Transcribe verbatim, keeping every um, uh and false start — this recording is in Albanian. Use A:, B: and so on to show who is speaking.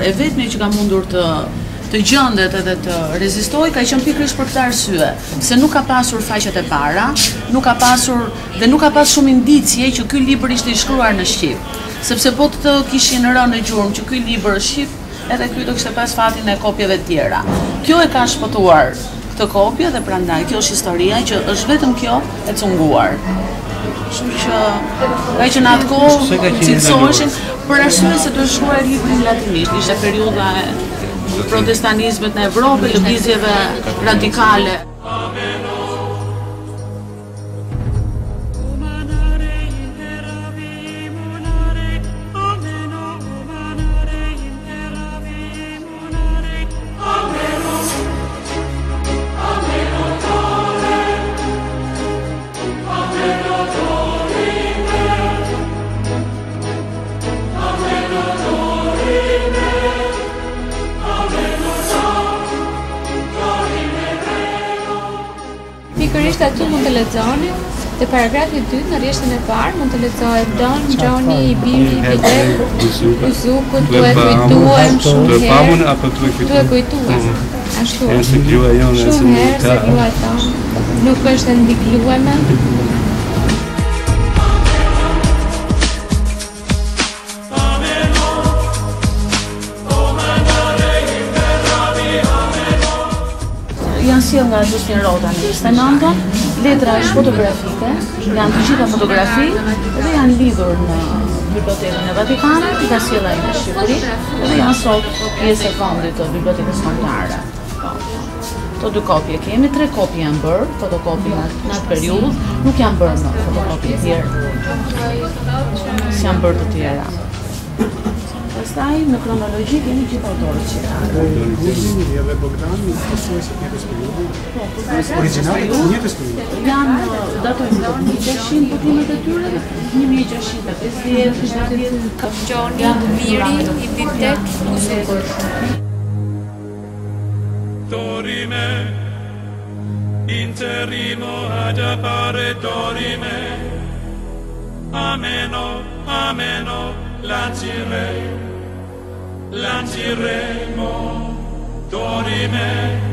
A: E vetmi që ka mundur të të gjendet edhe të rezistoj ka qenë pikërisht për këtë arsye, se nuk ka pasur faqet e para, nuk ka pasur dhe nuk ka pas shumë indicje që ky libër ishte i shkruar në shqip, sepse po të kishin rënë në gjurmë që ky libër është shqip, edhe ky do kishte pas fatin e kopjeve të tjera. Kjo e ka shpëtuar këtë kopje dhe prandaj kjo është historia që është vetëm kjo e cunguar. Kështu që ka që në atë kohë cilësoheshin për arsye se të shkruar librin në latinisht, ishte periudha e protestanizmit në Evropë, lëvizjeve radikale.
B: Pikërisht aty mund të lexoni te paragrafi i dytë në rreshtën e parë mund të lexohet Don Gjoni i biri i Bilet Buzukut tu e kujtuam shumë herë. Tu e kujtuam. Ashtu. Shumë herë se grua tonë nuk është e ndiglueme.
A: Janë sjell nga Justin Rota në njëzet e nëntën, letra është fotografike, janë të gjitha fotografi dhe janë lidhur në Bibliotekën e Vatikanit, nga sjell ai në Shqipëri dhe janë sot pjesë e fondit të Bibliotekës Kombëtare. Këto dy kopje kemi, tre kopje janë bërë, fotokopi në atë periudhë, nuk janë bërë në fotokopi të tjerë, si janë bërë të tjera. Pastaj në kronologji kemi gjithë autorët që
C: Doni dhe Bogdani përsojse të njëjtës periudhë. Origjinale të njëjtës periudhë.
A: Janë datojnë nga një mijë e gjashtëqind botimet e tyre, një mijë e gjashtëqind e pesëdhjetë,
B: Gjoni Biri i Bilet Buzukut.
D: Dorime, interrimo ad appare dorime, ameno, ameno, lancirei, lanciremo, dorime.